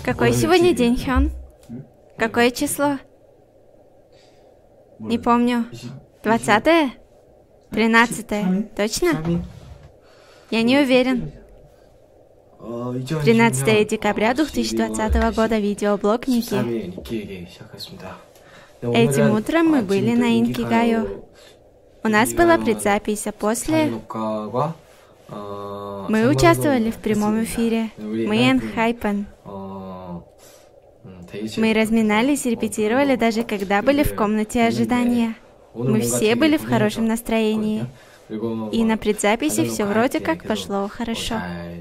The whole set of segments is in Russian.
Какой сегодня день, Хён? Какое число? Не помню. 20-е? 13-е? Точно? Я не уверен. 13 декабря 2020 года. Видеоблог Ники. Этим утром мы были на Инкигаю. У нас была предзапись, а после мы участвовали в прямом эфире. Мы Энхайпен. Мы разминались, репетировали, даже когда были в комнате ожидания. Мы все были в хорошем настроении. И на предзаписи все вроде как пошло хорошо.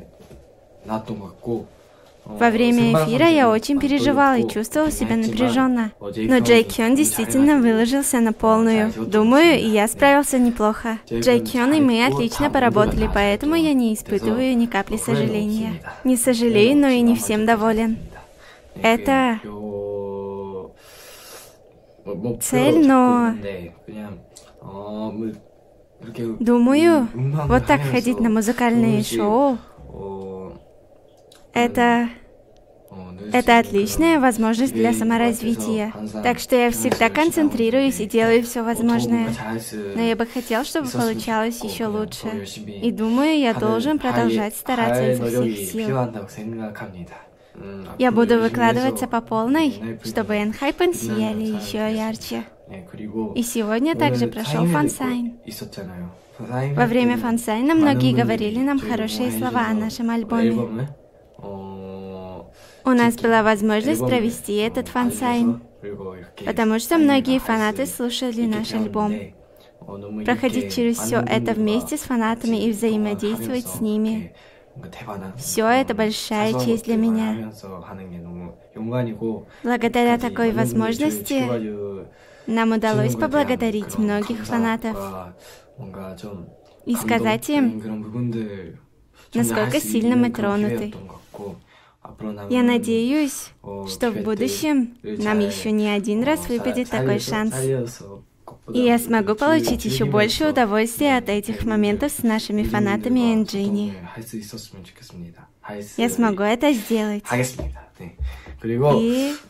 Во время эфира я очень переживал и чувствовал себя напряженно. Но Джей Кён действительно выложился на полную. Думаю, и я справился неплохо. Джей Кён и мы отлично поработали, поэтому я не испытываю ни капли сожаления. Не сожалею, но и не всем доволен. Это цель, но думаю, вот так ходить на музыкальные шоу, это отличная возможность для саморазвития. Так что я всегда концентрируюсь и делаю все возможное. Но я бы хотел, чтобы получалось еще лучше. И думаю, я должен продолжать стараться изо всех сил. Я буду выкладываться по полной, чтобы Энхайпен сияли еще ярче. И сегодня также прошел фансайн. Во время фансайна многие говорили нам хорошие слова о нашем альбоме. У нас была возможность провести этот фансайн, потому что многие фанаты слушали наш альбом. Проходить через все это вместе с фанатами и взаимодействовать с ними — все это большая честь для меня. Благодаря такой возможности нам удалось поблагодарить многих фанатов и сказать им, насколько сильно мы тронуты. Я надеюсь, что в будущем нам еще не один раз выпадет такой шанс. И я смогу получить еще больше удовольствия от этих моментов с нашими фанатами Энджини. Я смогу это сделать. И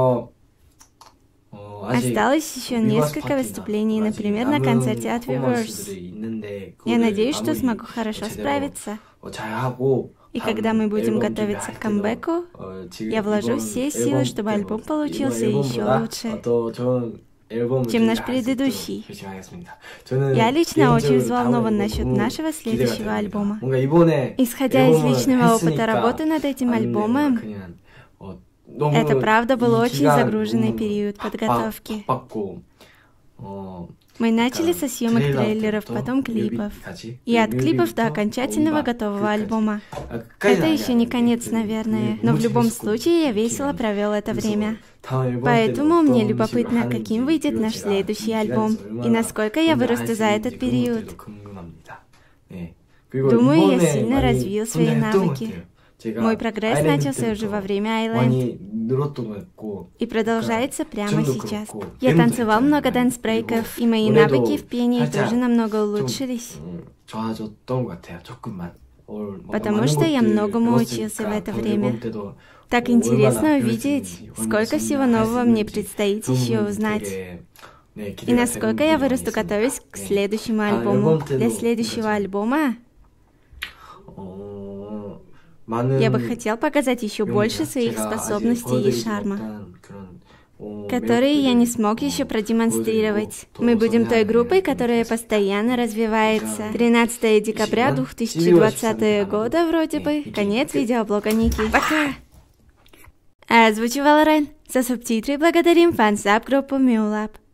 осталось еще несколько выступлений, например, на концерте от Weverse. Я надеюсь, что смогу хорошо справиться. И когда мы будем готовиться к камбэку, я вложу все силы, чтобы альбом получился еще лучше, чем наш предыдущий. Я лично очень взволнован насчет нашего следующего альбома. Исходя из личного опыта работы над этим альбомом, это правда был очень загруженный период подготовки. Мы начали со съемок трейлеров, потом клипов. И от клипов до окончательного готового альбома. Это еще не конец, наверное, но в любом случае я весело провел это время. Поэтому мне любопытно, каким выйдет наш следующий альбом, и насколько я вырасту за этот период. Думаю, я сильно развил свои навыки. Мой прогресс начался уже во время Айленд и продолжается прямо сейчас. Я танцевал много дэнс-брейков, и мои навыки в пении тоже намного улучшились. Потому что я многому учился в это время. Так интересно увидеть, сколько всего нового мне предстоит еще узнать. И насколько я вырасту, готовясь к следующему альбому. Для следующего альбома я бы хотел показать еще больше своих способностей и шарма, которые я не смог еще продемонстрировать. Мы будем той группой, которая постоянно развивается. 13 декабря 2020 года вроде бы. Конец видеоблога Ники. Пока! Озвучивал Рен. За субтитры благодарим фан-саб группу Мюлап.